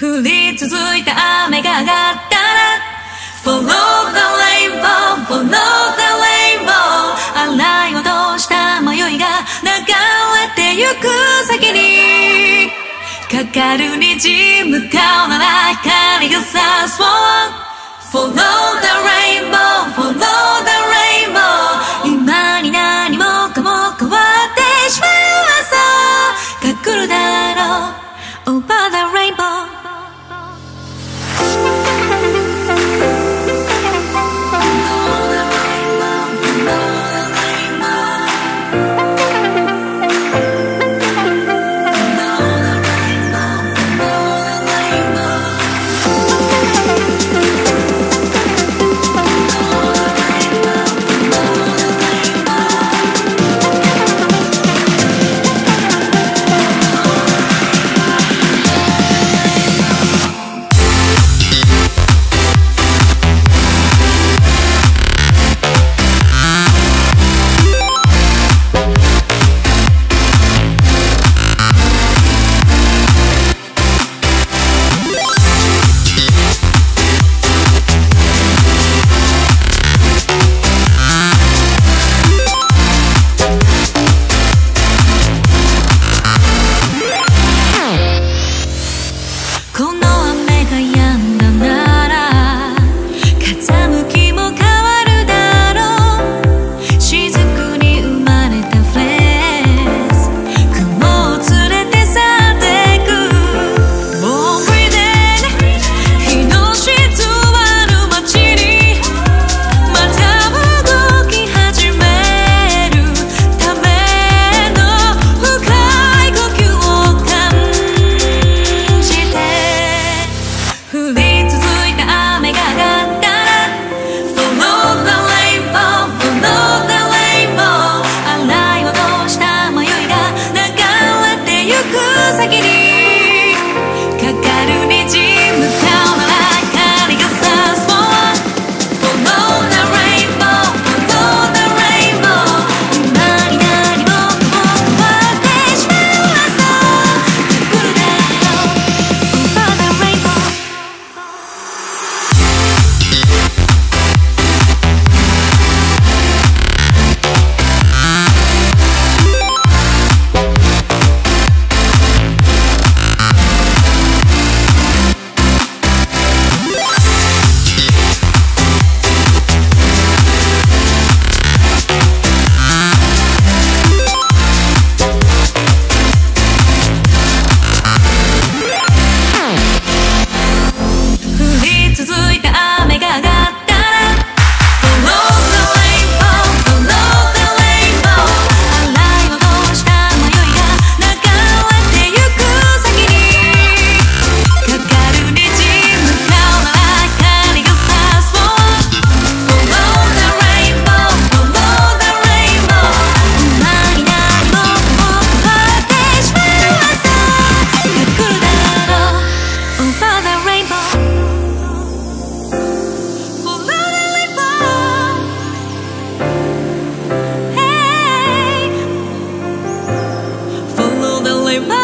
降り続いた雨が上がったら Follow the rainbow, follow the rainbow 洗い落とした迷いが流れてゆく先にかかる虹向かうなら光が差す Follow the rainbow, follow the rainbow 今に何もかも変わってしまう朝が来るだろう Over the rainbow Follow the rainbow